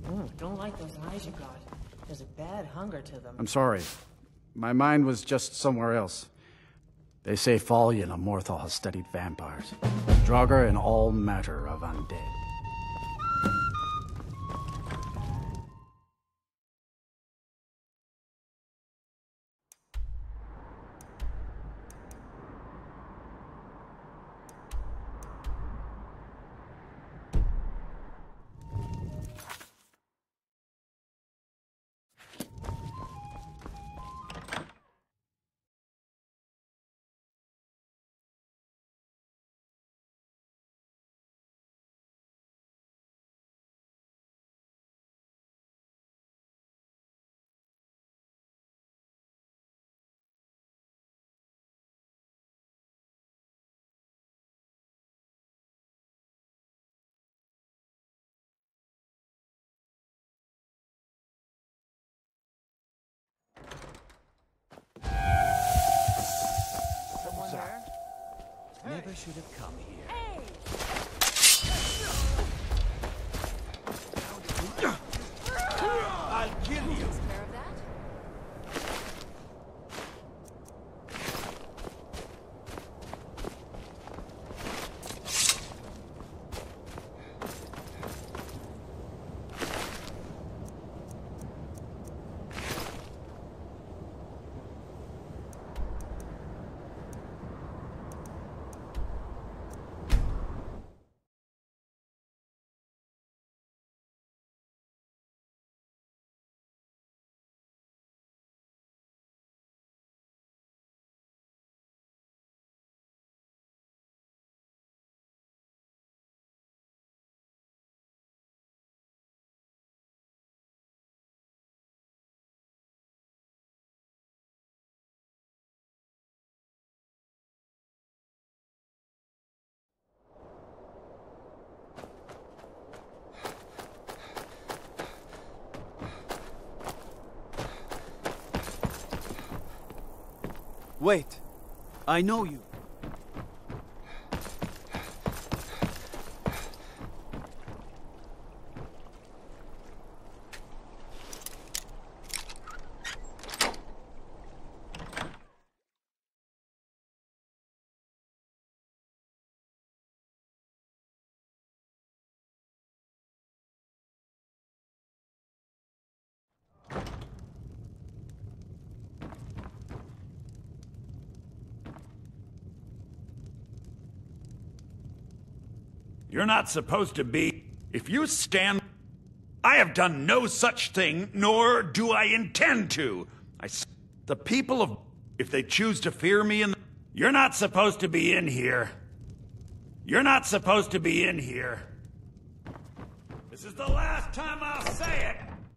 Don't like those eyes you got. There's a bad hunger to them. I'm sorry. My mind was just somewhere else. They say Fallion of Morthal has studied vampires. Draugr and all matter of undead. Never should have come here. Hey! I'll kill you. Takes care of that. Wait. I know you. You're not supposed to be. If you stand... I have done no such thing, nor do I intend to. The people of... If they choose to fear me and... You're not supposed to be in here. You're not supposed to be in here. This is the last time I'll say it.